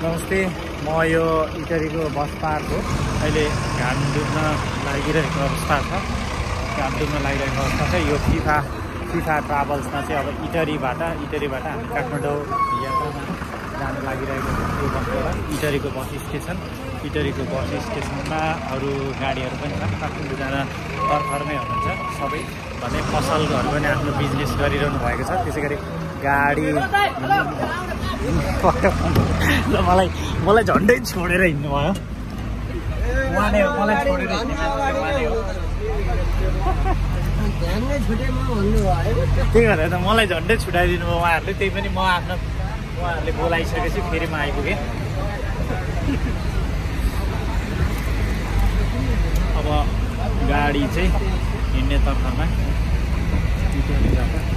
नमस्ते, म यो इटरीको बस पार्क हो। अहिले घाम डुब्न लागिरहेको अवस्था छ। घाम डुब्न लागिरहेको अवस्था छ। यो फिफा ट्राभल्समा चाहिँ अब इटरीबाट हामी काठमाडौँ यात्रामा जान लागिरहेको छ। यो बसबाट इटरीको बस स्टेसनमा अरू गाडीहरू पनि छन्। काठमाडौँ जान तर्खरमै हुनुहुन्छ सबै। भने पसलहरू पनि आफ्नो बिजनेस गरिरहनु भएको छ। त्यसै गरी गाडी ल मलाई झन्डै छोडेर हिँड्नु भयो। उहाँले मलाई छोडेर त्यही भएर त मलाई झन्डै छुट्याइदिनु भयो उहाँहरूले। त्यही पनि उहाँहरूले बोलाइसकेपछि फेरि म आइपुगेँ। अब गाडी चाहिँ हिँड्ने तर्खरमा